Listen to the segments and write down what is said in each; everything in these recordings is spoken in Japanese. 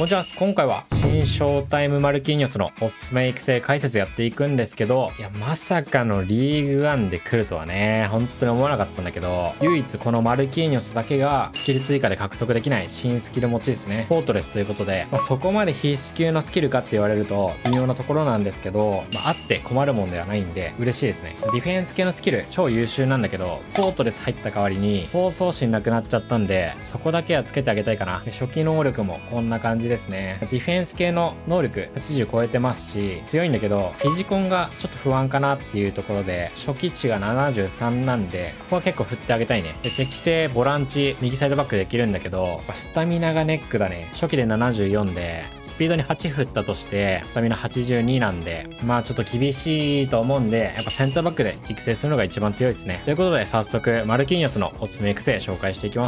こんにちは。今回は新ショータイムマルキーニョスのおすすめ育成解説やっていくんですけど、いや、まさかのリーグワンで来るとはね、本当に思わなかったんだけど、唯一このマルキーニョスだけがスキル追加で獲得できない新スキル持ちですね。フォートレスということで、そこまで必須級のスキルかって言われると微妙なところなんですけど、あって困るもんではないんで嬉しいですね。ディフェンス系のスキル超優秀なんだけど、フォートレス入った代わりに放送心なくなっちゃったんで、そこだけはつけてあげたいかな。で、初期能力もこんな感じですね。ディフェンス系の能力80超えてますし、強いんだけど、フィジコンがちょっと不安かなっていうところで、初期値が73なんで、ここは結構振ってあげたいね。で、適正ボランチ、右サイドバックできるんだけど、スタミナがネックだね。初期で74で、スピードに8振ったとして、スタミナ82なんで、まあちょっと厳しいと思うんで、やっぱセンターバックで育成するのが一番強いですね。ということで、早速、マルキーニョスのおすすめ育成紹介していきます。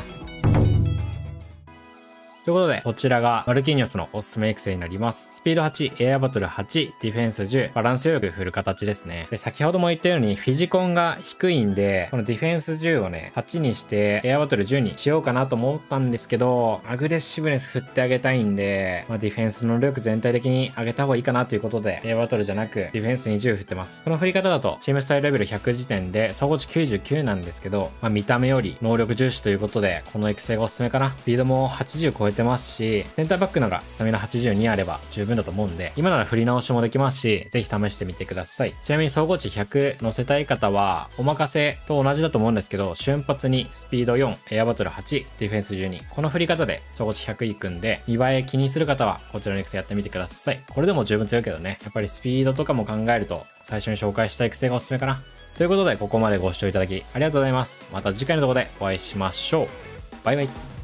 ということで、こちらがマルキーニョスのおすすめ育成になります。スピード8、エアバトル8、ディフェンス10、バランスよく振る形ですね。で、先ほども言ったようにフィジコンが低いんで、このディフェンス10をね、8にして、エアバトル10にしようかなと思ったんですけど、アグレッシブネス振ってあげたいんで、ディフェンスの能力全体的に上げた方がいいかなということで、エアバトルじゃなく、ディフェンス20振ってます。この振り方だと、チームスタイルレベル100時点で、総合値99なんですけど、見た目より能力重視ということで、この育成がおすすめかな。スピードも80超えてますし、センターバックならスタミナ82あれば十分だと思うんで、今なら振り直しもできますし、ぜひ試してみてください。ちなみに総合値100乗せたい方は、お任せと同じだと思うんですけど、瞬発にスピード4、エアバトル8、ディフェンス12。この振り方で総合値100いくんで、見栄え気にする方はこちらの育成やってみてください。これでも十分強いけどね、やっぱりスピードとかも考えると、最初に紹介した育成がおすすめかな。ということで、ここまでご視聴いただきありがとうございます。また次回の動画でお会いしましょう。バイバイ。